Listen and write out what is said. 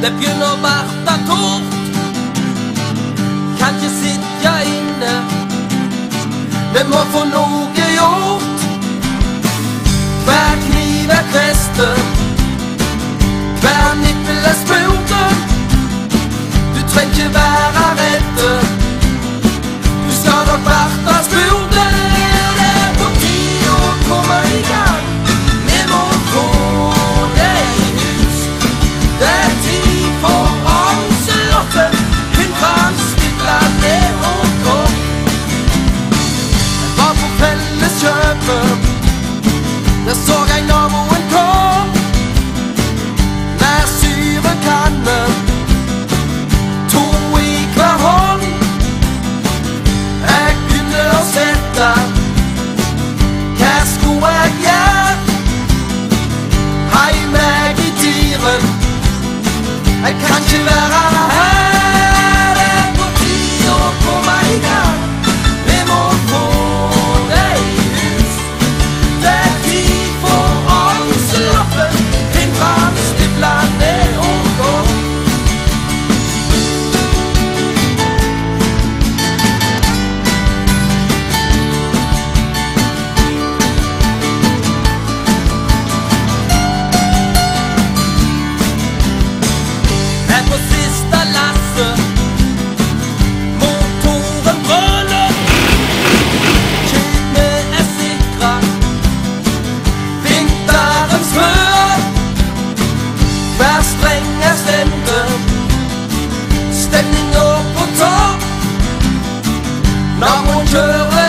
Det begynner å verte tort. Kan ikke sitte inne, vi må få noe gjort. Hver kniv er kvestet, hver nippel er spurten. Du trenger ikke være redde, du skal nok verte spurten. Det er på tide å komme i gang, vi må få det i hus. Det er tid for avslåtten, kun franskibland ned og kom. Jeg var på Felleskjøpet, der så jeg naboen kom. Nær syrekanne, to i hver hånd. Jeg begynte å sette, hva skulle jeg gjøre? Hei meg i tiren, jeg kan ikke være her. Det er på tide å komme i gang, vi må få det i hus. Det er tid for avslappen, finn franskibland ned og kom. Jeg på siste lasset, motoren brøler. Skipene er sikra, vinterens før. Hver streng er stemte, stemninga på topp. Naboen kjører